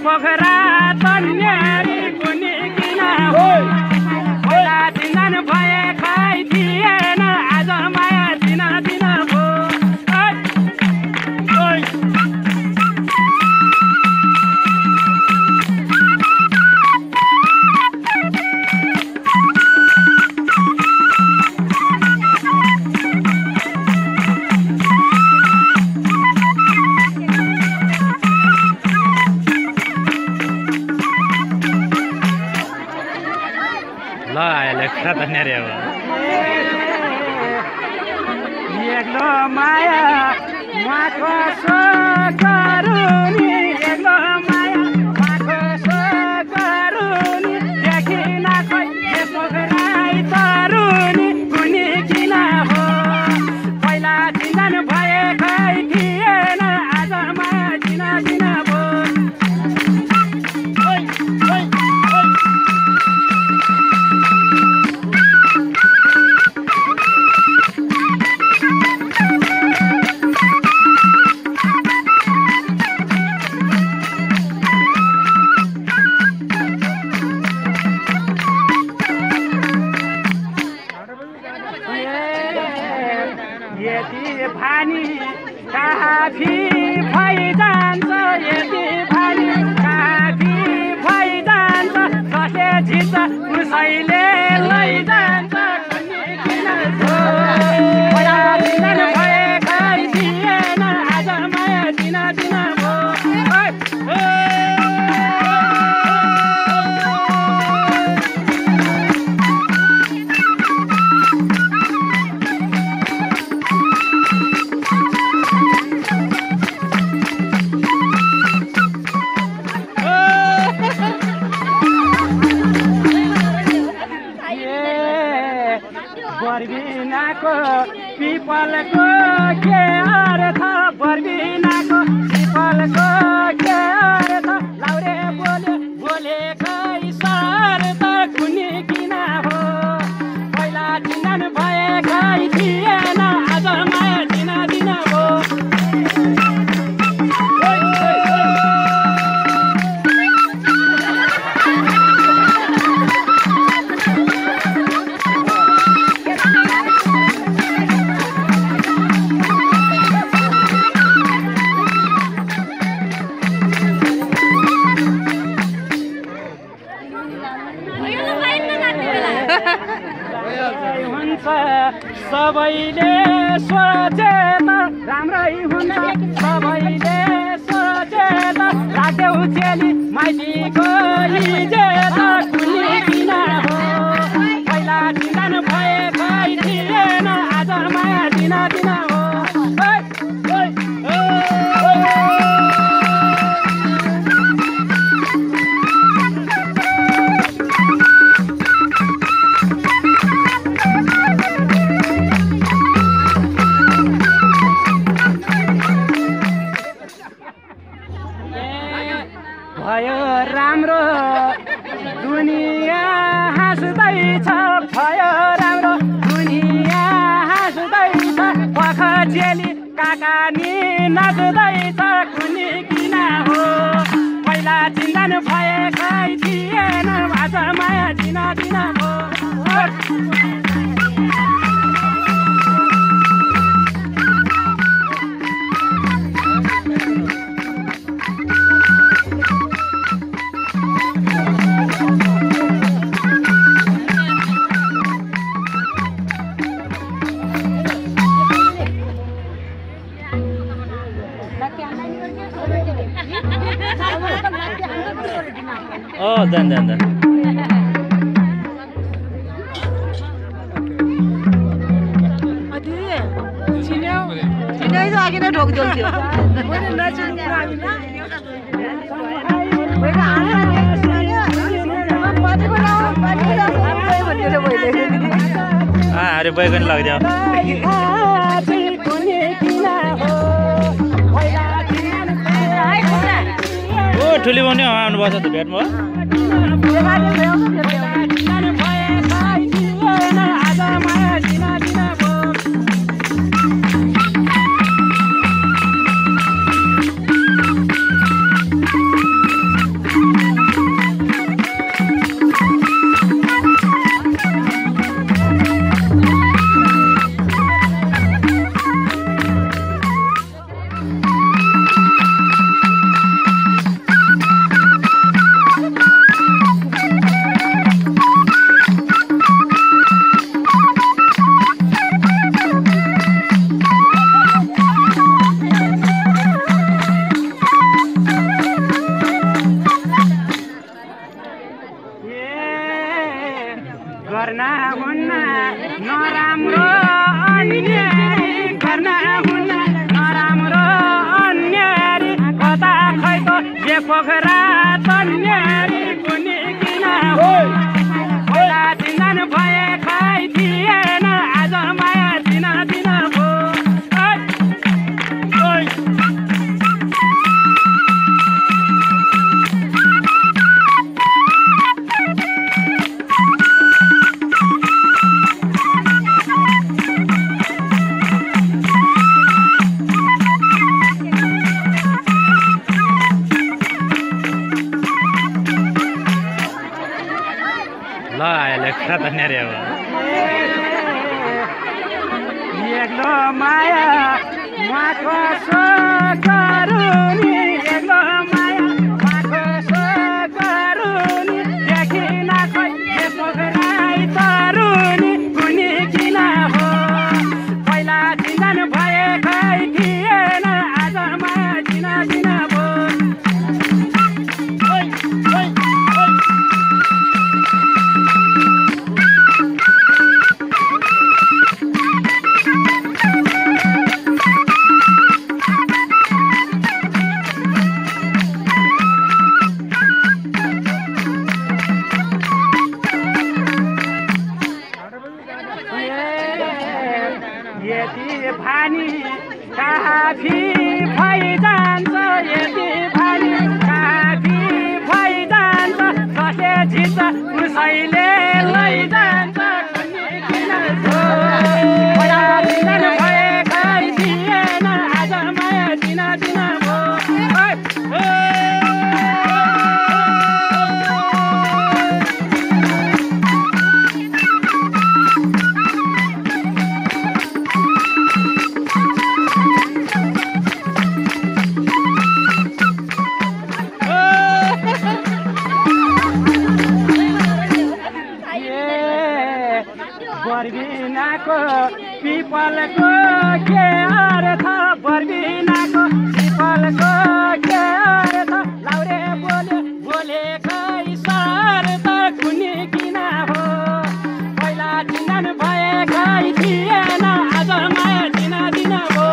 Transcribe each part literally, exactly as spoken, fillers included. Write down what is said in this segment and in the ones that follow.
पोखरा तन्यारी कुनी किन हो पहिला चिन्दन भए खै थिएन आज माया दिन दिन भो एक्लो माया माको सकरुनी एक्लो माया माको सकरुनी देखिन खै पोखराई तरुनी कुनी किन हो पहिला चिन्दन भए खै थिएन आज माया दिन दिन भो काफी भइजान्छ यति भानी काफी भइजान्छ कसले जित्छ उसैले लैजान्छ किन पहिला चिन्दन भए खै थिएन आज माया दिन दिन भो पिपलको के अर्थ बर्बिनाको पिपलको के अर्थ लाउरे बोले बोले खै सर्थ कुनी किन हो पहिला चिन्दन भए खै थिएन आज माया दिन दिन हो सबैले सोचेत राम्रै हुन्छ सबैले सोचेत राख्देऊ चेली माइतीको इज्जत कुनी किन हो पहिला चिन्दन भए खै थिएन आज माया दिन दिन हो भयो राम्रो दुनिया हाँस्दैछ भयो राम्रो दुनिया हाँस्दैछ पख चेली काकानी नाच्दैछ कुनी किन हो पहिला चिन्दन भए खै थिएन आज माया दिन दिन हो Oh, dan dan dan. Adi, चिन्यौ चिन्यौ त आगे नै ढोक दियो मैले नचिन्नु कुरा हामी ना मैले आना पानी बनाओ पानी बनाओ भन्दियो मैले आ अरे बैगन लाग्दियो ओ ठुली बन्यो आउनु पर्छ त भेटमा तन्यारी कुनी किन हो पहिला चिन्जान भए खै थिएन आज माया दिन दिन भो ल आयो लेख्दा त न्यारे अब एक्लो माया माको सकरुनी एक्लो माया माको सकरुनी देखिन खै पोखराई तरुनी कुनी किन हो पहिला चिन्जान भए खै थिएन आज माया दिन दिन भो यति भानी काफी भइजान्छ यति भानी काफी भइजान्छ कसले जित्छ उसैले लैजान्छ कुनी किन हो पहिला चिन्जान भए खै थिएन आज माया दिन दिन भो बर्बिनाको पिपलको के अर्थ बर्बिनाको पिपलको के अर्थ लाउरे बोले बोलेकै सर त कुनी किन हो पहिला चिन्जान भए खै थिएन आज माया दिन दिन हो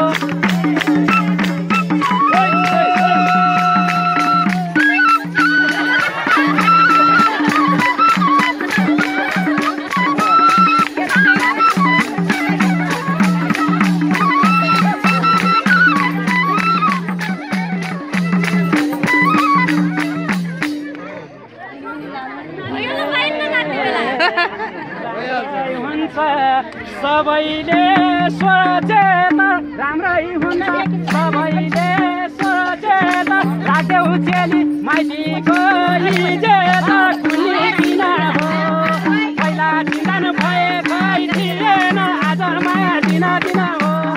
हुन्छ सबैले सोचे त राम्रै हुन्छ सबैले सोचे त राख्देऊ चेली माइतीको इज्जत कुनी किन हो पहिला चिन्जान भए खै थिएन आज माया दिन दिन हो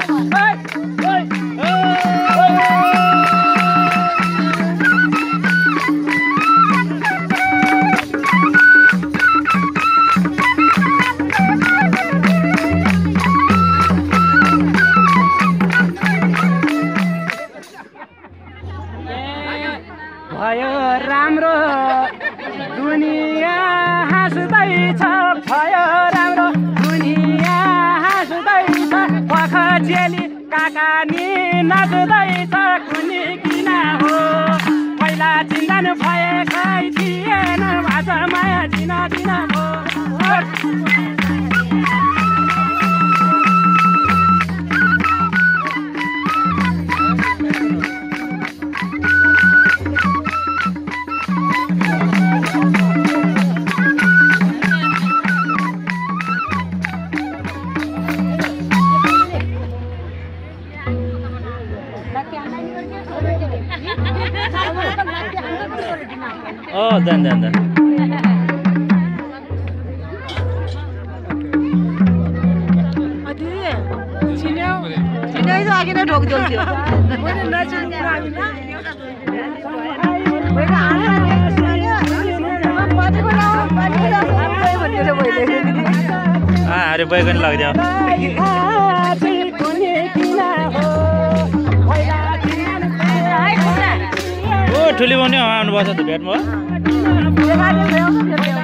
भयो राम्रो दुनियाँ हाँस्दैछ भयो राम्रो दुनियाँ हाँस्दैछ पख चेली काकानी नाच्दैछ कुनी किन हो पहिला चिन्जान भए खै थिएन आज माया दिन दिन हो Oh, dan dan dan. अति चिन्यो चिन्यो त अघि नै ढोक जोल्थ्यो मैले नचिन्ने हामी न मैले आएर पानी बनाऊ पानी बनाऊ भनेर मैले आ अरे बैगन लाग्दियो ओ ठुली बन्यो आउनु पर्छ त भेटमा